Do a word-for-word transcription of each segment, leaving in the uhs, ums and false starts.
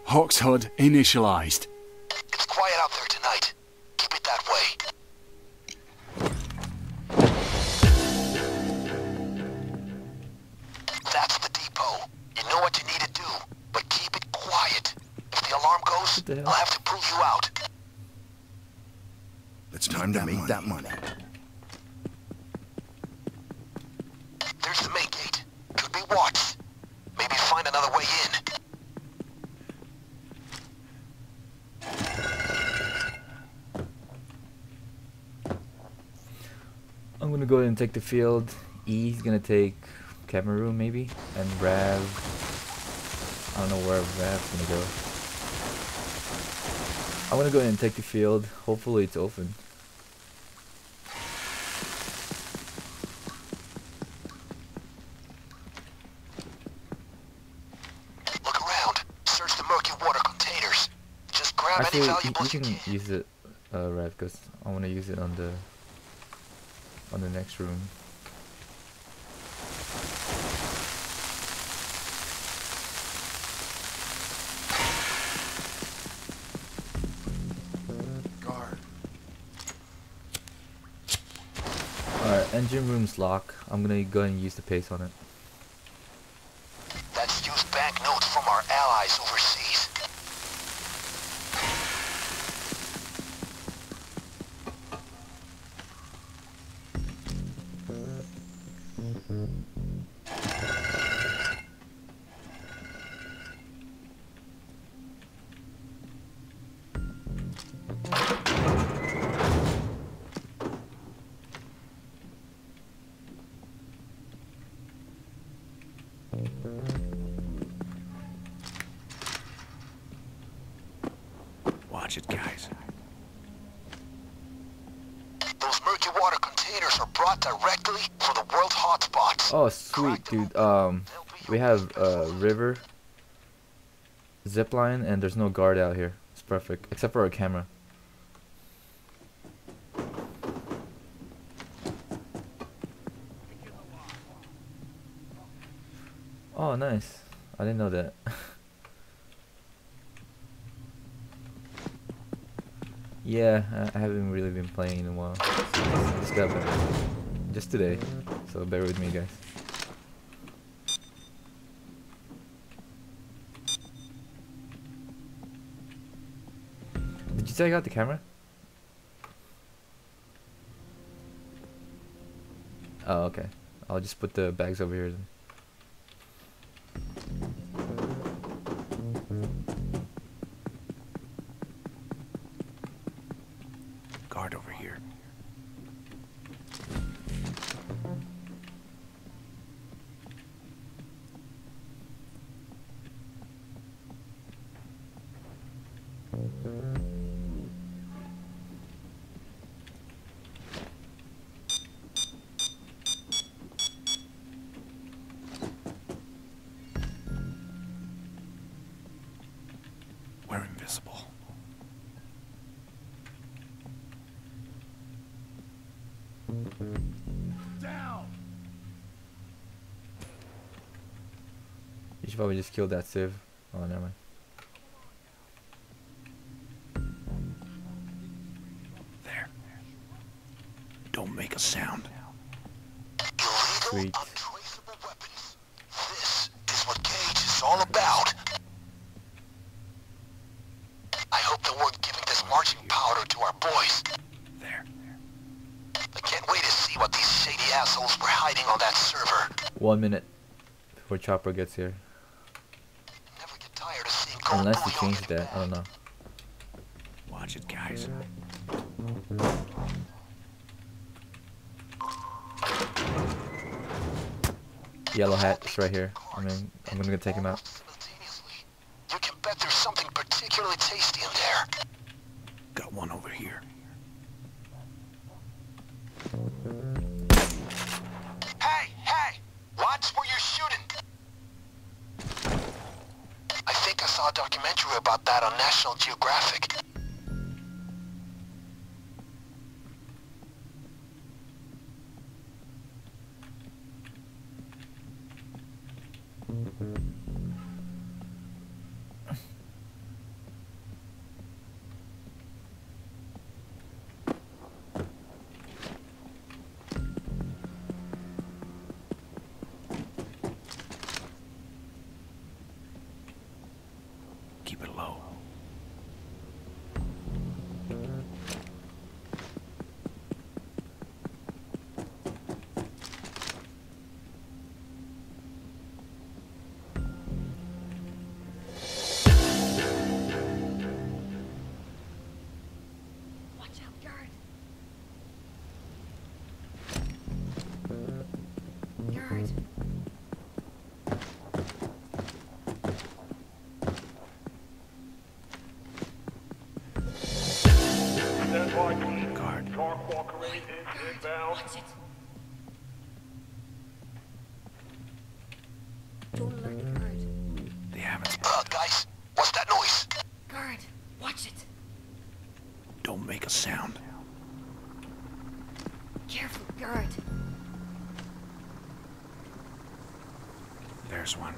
Hawk's H U D initialized. It's quiet out there tonight. Keep it that way. That's the depot. You know what you need to do, but keep it quiet. If the alarm goes, I'll have to pull you out. It's time to make that money. There's the main gate. Could be watched. Maybe find another way in. I'm gonna go ahead and take the field. E's gonna take camera room maybe, and Rav. I don't know where Rav's gonna go. I'm gonna go ahead and take the field. Hopefully it's open. Look around. Search the murky water containers. Just grab Actually, any you, valuables you you can can. use it, uh, Rav, because I want to use it on the on the next room. Alright, engine room's locked. I'm gonna go ahead and use the pace on it. That's used banknotes from our allies overseas. Watch it, guys. Those murky water containers are brought directly from the world hotspots. Oh, sweet, dude. Um, we have a uh, river, zipline, and there's no guard out here. It's perfect, except for a camera. Oh, nice. I didn't know that. Yeah, I, I haven't really been playing in a while. So I just got back. Just today. So bear with me, guys. Did you take out the camera? Oh, okay. I'll just put the bags over here then. Guard over here. We're invisible. Down. You should probably just kill that civ. Oh, never mind. There. Don't make a sound. Illegal, Sweet. untraceable weapons. This is what Cage is all about. I hope they weren't giving this marching powder to our boys. There. I can't wait to see what these shady assholes were hiding on that server. One minute before Chopper gets here. Never get tired of seeing gold Unless they bullion changed get that. I don't know. Watch it, guys. Yellow hat is right here. I mean, I'm gonna go take him out. simultaneously. You can bet there's something particularly tasty in there. Got one over here. Hey, hey! Watch where you're shooting! I think I saw a documentary about that on National Geographic. Stand by, team. Guard. Dark Walker eight is inbound. Watch it. Don't alert the guard. They haven't. Uh, guys, what's that noise? Guard, watch it. Don't make a sound. Careful, guard. There's one.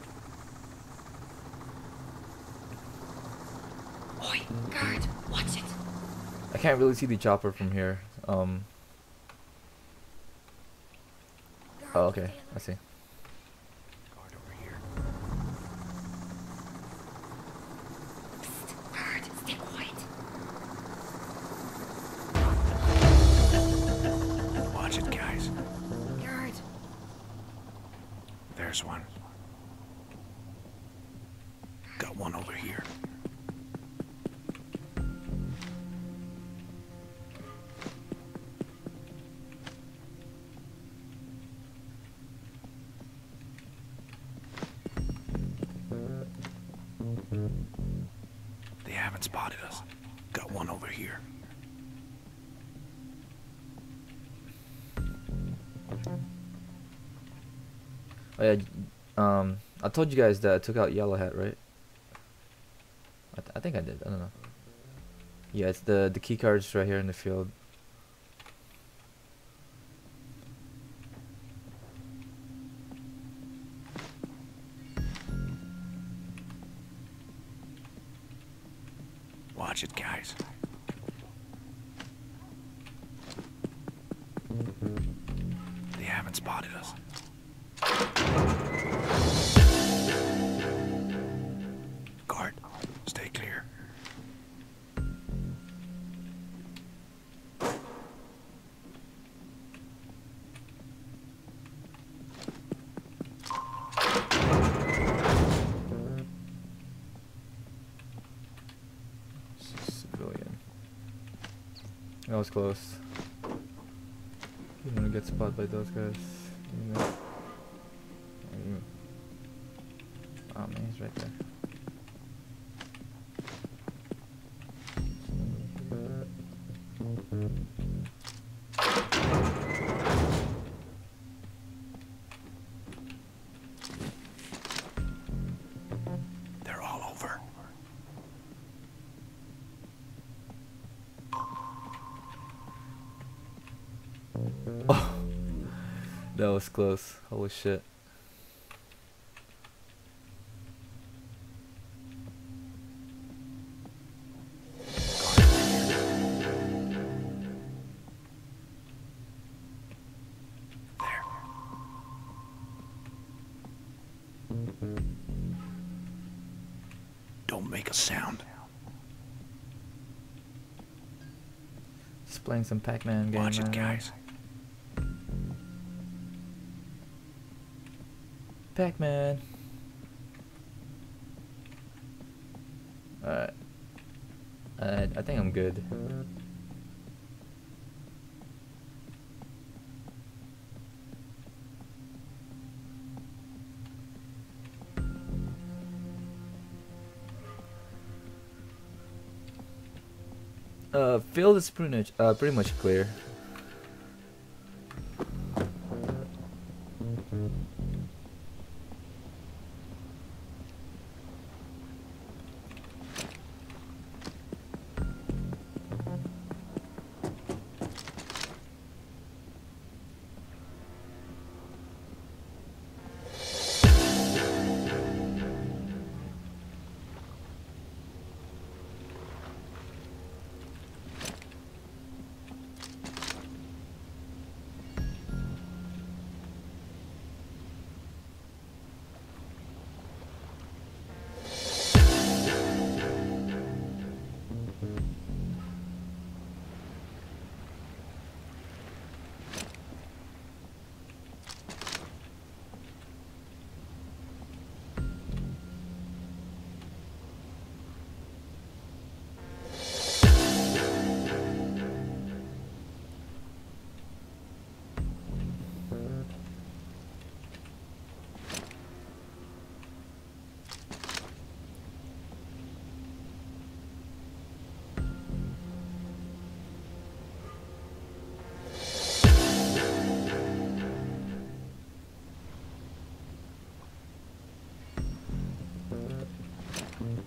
Oi, guard, watch it. I can't really see the chopper from here. Um. Guard, Oh, okay. stay I alert. see. Guard over here. Psst, guard, stay quiet. Watch it, guys. Guard, There's one. Got one over here. They haven't spotted us. Got one over here. Oh yeah. Um. I told you guys that I took out Yellow Hat, right? I, th I think I did. I don't know. Yeah, it's the the key cards right here in the field. Watch it, guys. They haven't spotted us. Guard, stay clear. Civilian. That was close. You wanna get spotted by those guys. You know. You- Oh man, he's right there. They're all over. Oh, that was close. Holy shit. There. Don't make a sound. Just playing some Pac-Man game. Watch it, right now. guys. Pac-Man. Alright. I, I think I'm good. Uh, field is pretty much, uh, pretty much clear.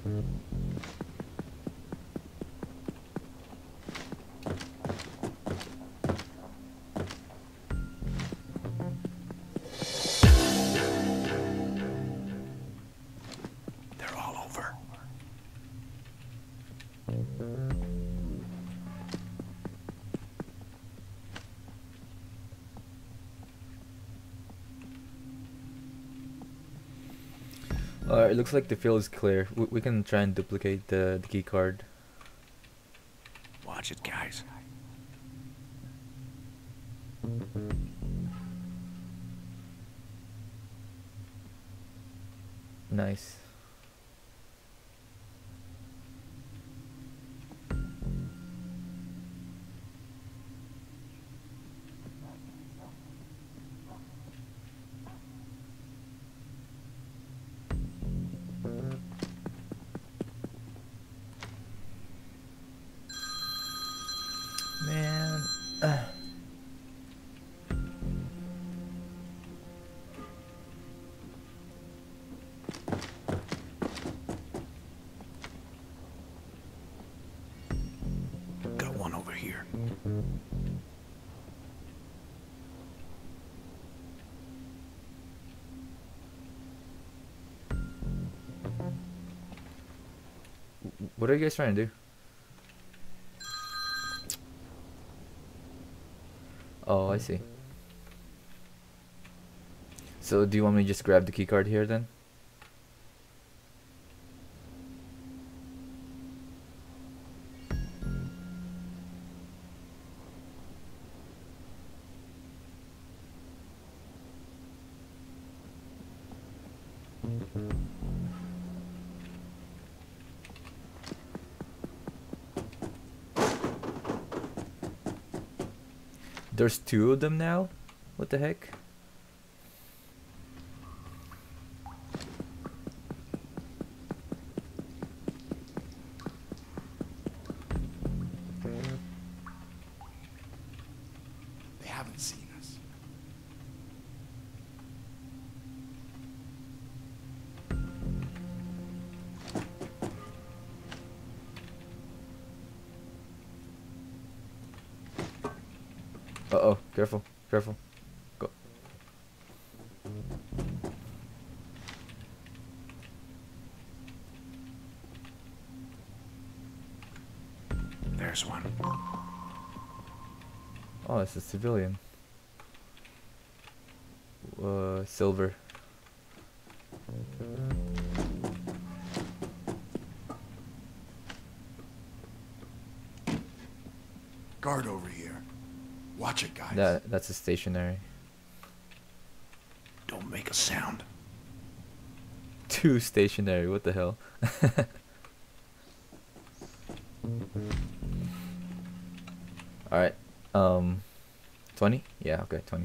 They're all over. Alright, it looks like the field is clear. We, we can try and duplicate the, the key card. Watch it, guys. Nice. Man. Ugh. Got one over here. What are you guys trying to do? Oh, I see. So do you want me to just grab the key card here then? There's two of them now? What the heck? They haven't seen us. Uh oh, careful, careful. Go. There's one. Oh, it's a civilian. Uh, silver. Guard over here. Watch it, guys. That that's a stationary. Don't make a sound. Two stationary. What the hell? All right. Um, twenty. Yeah. Okay. Twenty.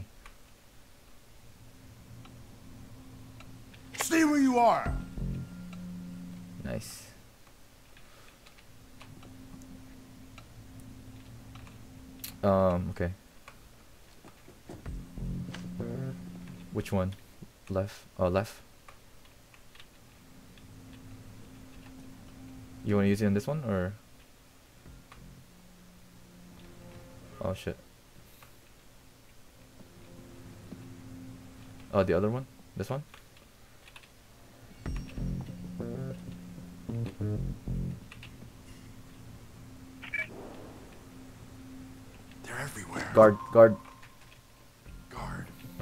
Stay where you are. Nice. Um. Okay. Which one? Left. Oh, left. You want to use it on this one or? Oh shit. Oh, the other one? This one? They're everywhere. Guard, guard. Guard.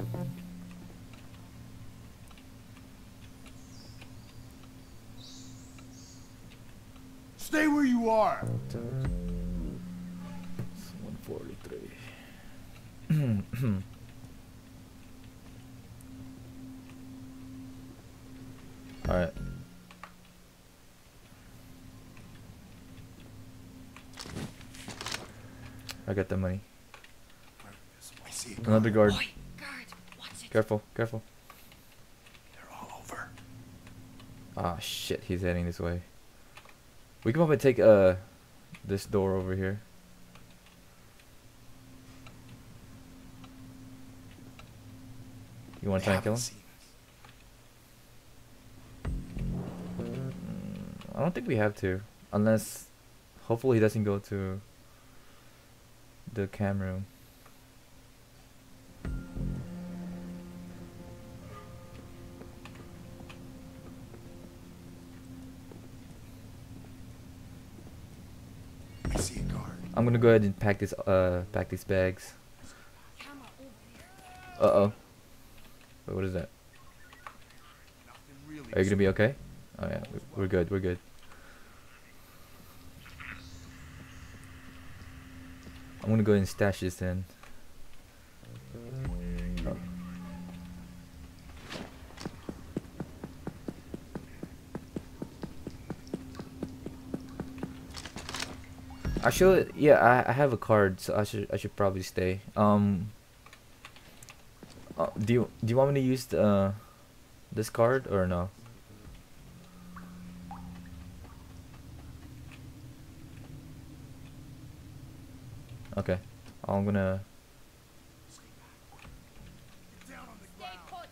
Stay where you are. one forty-three. Alright. I got the money. I see it. Another guard. Oi, guard, watch it. Careful, careful. They're all over. Ah, shit, he's heading this way. We can probably take uh this door over here. You want to They try and kill haven't him? seen us. Mm, I don't think we have to, unless hopefully he doesn't go to the cam room. I see a guard. I'm gonna go ahead and pack this uh pack these bags. Camera over here. Uh oh. Wait, what is that? Nothing really. Are you gonna be okay? Oh yeah, we- we're good. We're good. I'm gonna go ahead and stash this in. Oh. I should, yeah, I, I have a card, so I should I should probably stay. Um, uh, do you do you want me to use the, uh, this card or no? Okay, I'm gonna. Get down on the Stay ground. put.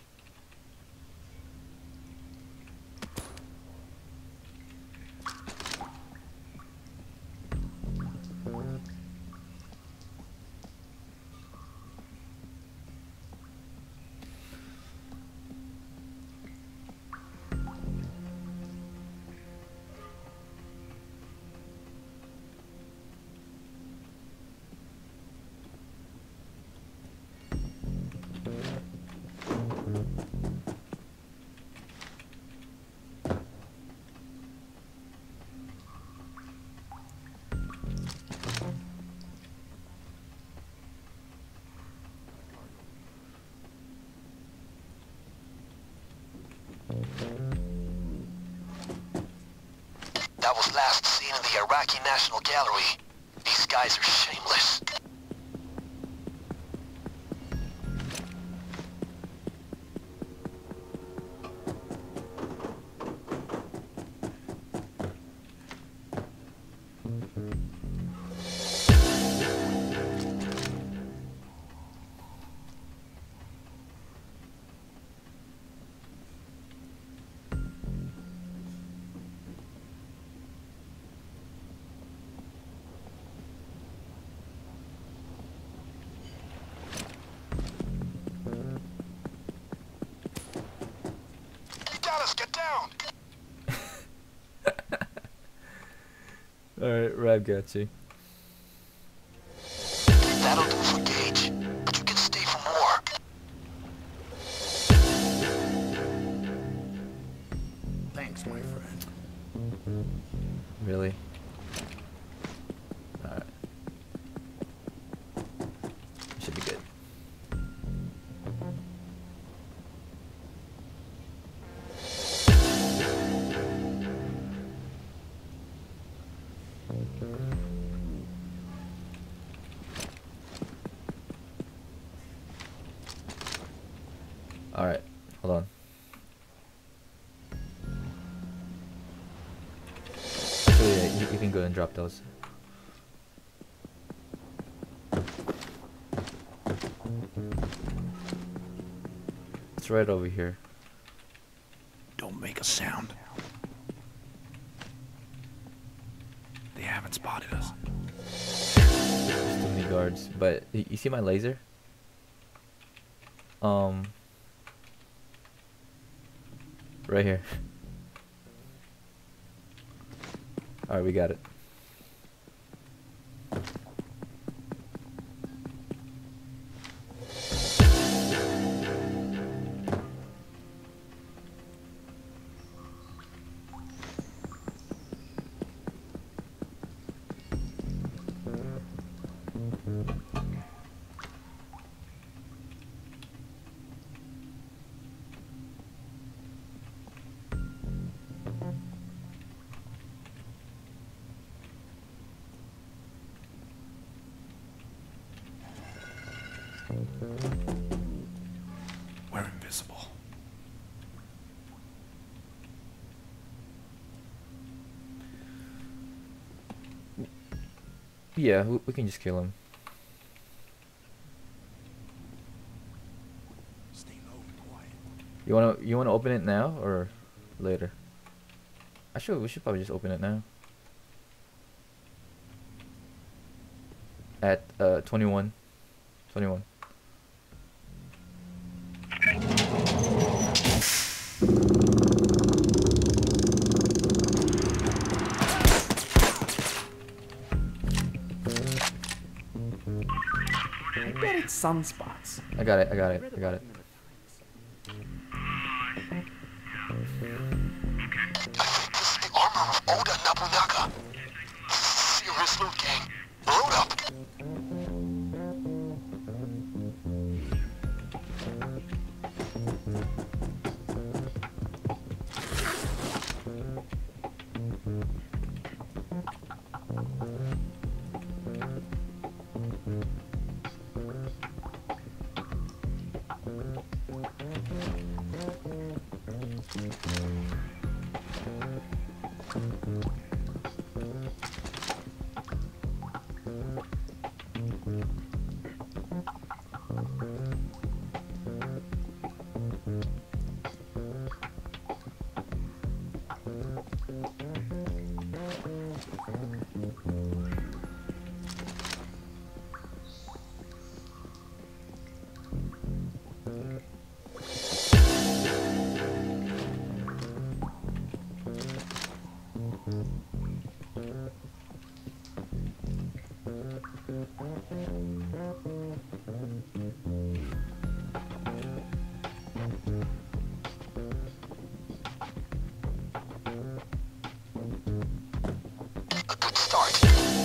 That was last seen in the Iraqi National Gallery. These guys are shameless. You got us, get down! Alright, Rab got you. That'll do for Gage, but you can stay for more. Thanks, my friend. Really? Alright. Should be good. Alright, hold on. Actually, yeah, you, you can go and drop those. It's right over here. Don't make a sound. They haven't spotted us. There's too many guards. But y- you see my laser? Um, right here. Alright, we got it. We're invisible. Yeah, we, we can just kill him. Stay low and quiet. You wanna you wanna open it now or later? Actually, we should probably just open it now. At uh twenty-one. twenty-one. I bet it's sunspots. I got it, I got it, I got it. I think this is the armor of Oda Nobunaga. Serious loot, gang. Load up. A good start.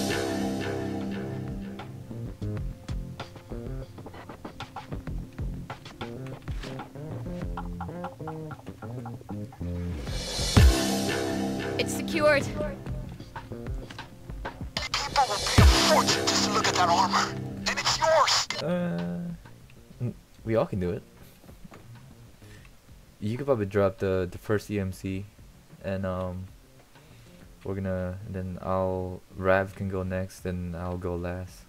It's secured. People will pay a fortune just to look at that armor. And it's yours. Uh, mm, we all can do it. You could probably drop the the first E M C, and um, we're gonna then I'll Rav can go next, then I'll go last.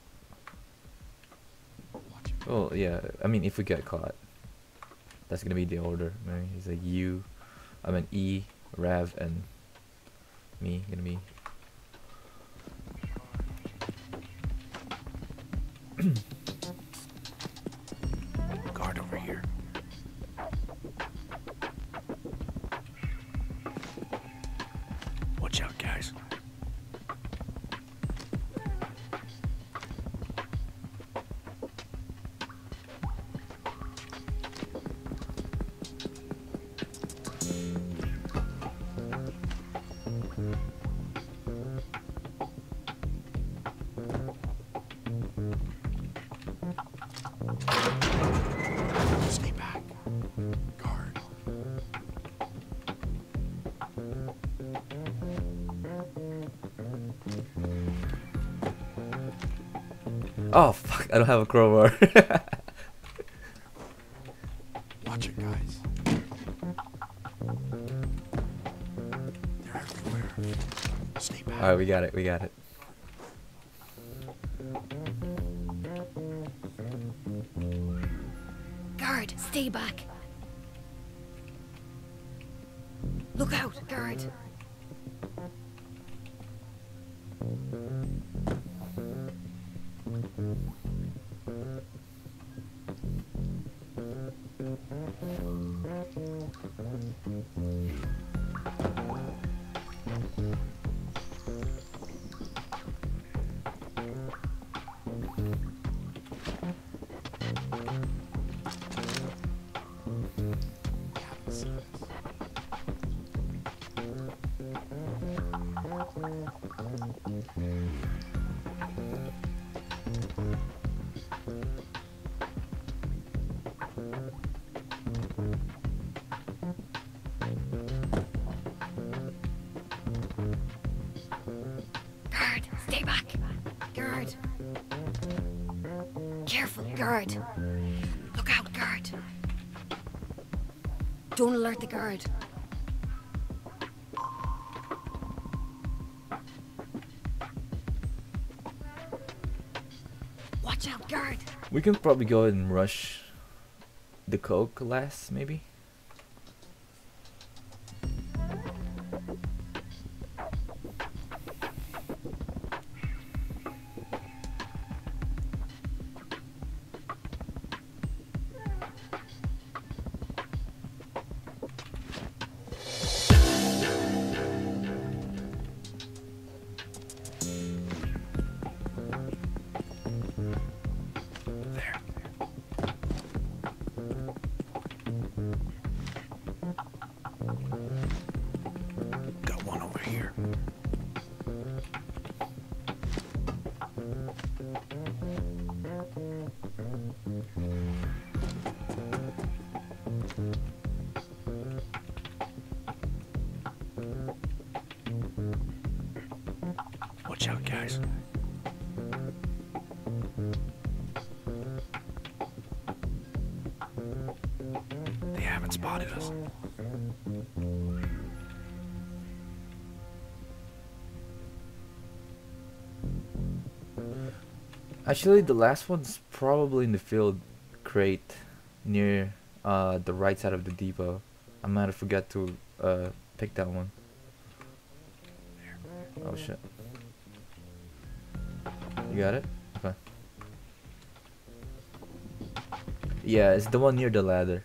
Well, yeah. I mean, if we get caught, that's gonna be the order. Maybe it's like you, I mean E, Rav, and me. Gonna be. Guard over here. Watch out, guys. Stay back. Guard. Oh fuck! I don't have a crowbar. Watch it, guys. They're everywhere. Stay back. All right, we got it. We got it. Guard, stay back. Look out, guard. Guard, stay back. Guard. Careful, guard. Look out, guard. Don't alert the guard. Watch out, guard. We can probably go ahead and rush the coke last, maybe. Watch out, guys. They haven't spotted us. Actually, the last one's probably in the field crate near uh, the right side of the depot. I might have forgot to uh, pick that one. Oh shit. You got it? Okay. Yeah, it's the one near the ladder.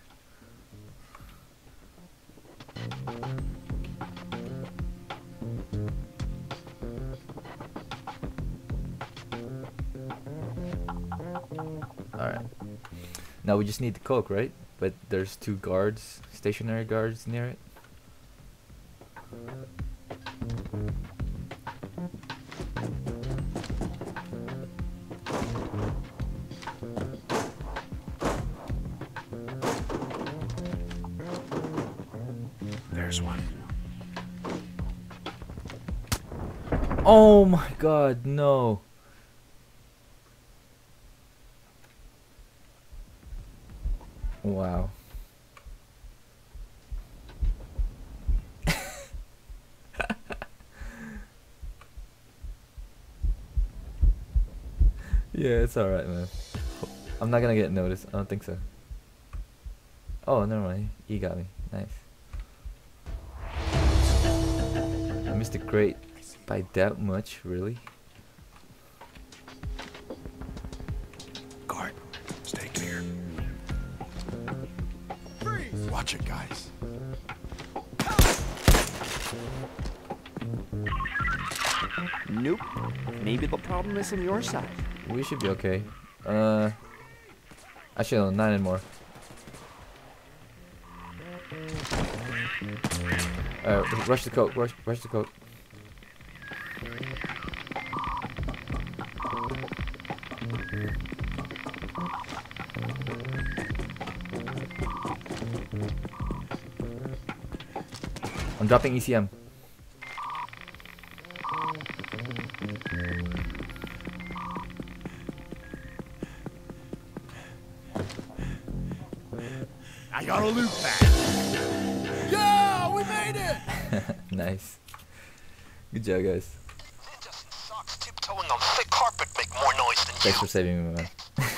Alright. Now we just need the coke, right? But there's two guards, stationary guards near it. There's one. Oh my god, no. Wow. Yeah, it's alright, man. I'm not gonna get noticed. I don't think so. Oh, never mind. You got me. Nice. I missed the crate by that much, really? Guard, stay clear. Freeze! Watch it, guys. Nope. Maybe the problem is on your side. We should be okay. Uh, actually, no, not anymore. Uh, rush the coat. Rush, rush the coat. I'm dropping E C M. I got a loot bag. Yeah, we made it. Nice. Good job, guys. Sanderson socks tiptoeing on thick carpet make more noise than Thanks you. for saving me, man.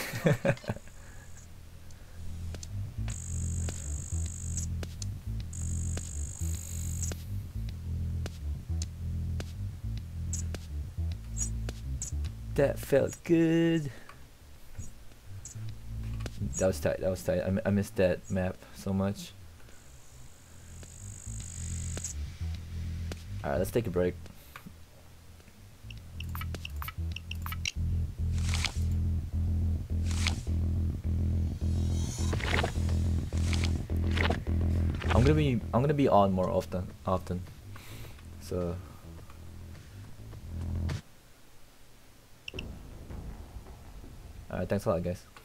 That felt good. That was tight. That was tight. I, m I missed that map so much. Alright, let's take a break. I'm gonna be I'm gonna be on more often often. So alright, thanks a lot, guys.